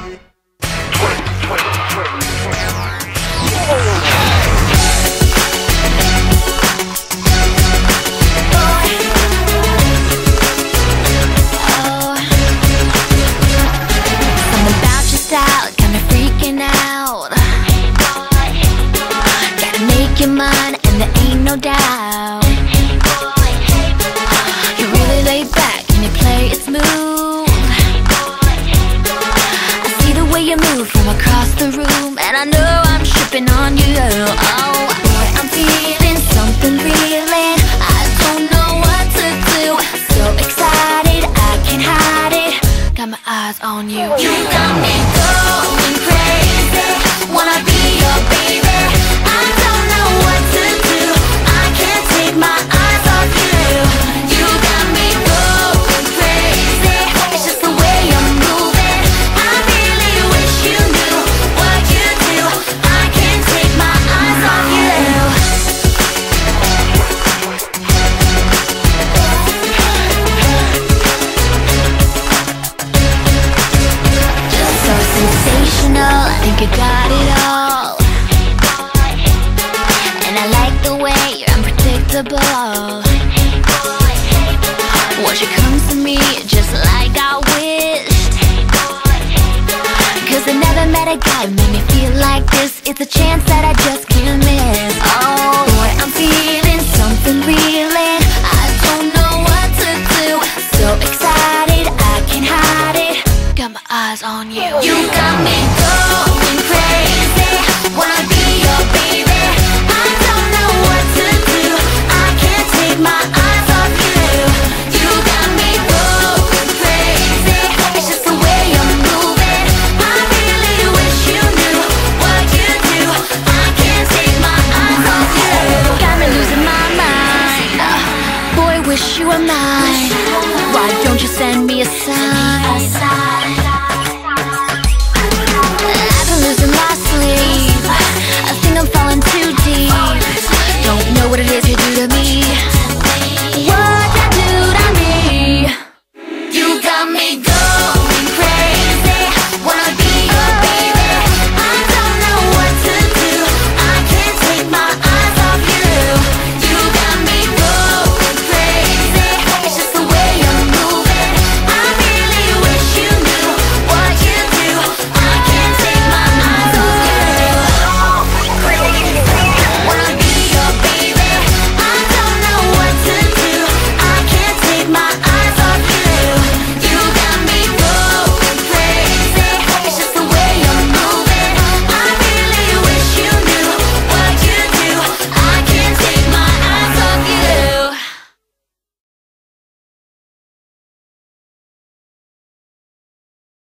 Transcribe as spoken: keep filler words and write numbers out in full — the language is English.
Mine, and there ain't no doubt. You really lay back and you play it smooth. I see the way you move from across the room, and I know I'm tripping on you. Oh, boy, I'm feeling something reeling. I don't know what to do. So excited, I can't hide it. Got my eyes on you. You got me going crazy. Wanna be your baby. I don't know what to do. I can't take my eyes off you. You got me going crazy. It's just the way you're moving. I really wish you knew what you do. I can't take my eyes off you. Just so sensational, I think you got it all. And I like the way you're unpredictable. Once you come to me just like I wished. Cause I never met a guy who made me feel like this. It's a chance that I just can't miss. Oh boy, I'm feeling something reeling. I don't know what to do. So excited, I can't hide it. Got my eyes on you. You got me going crazy. Wanna be your baby.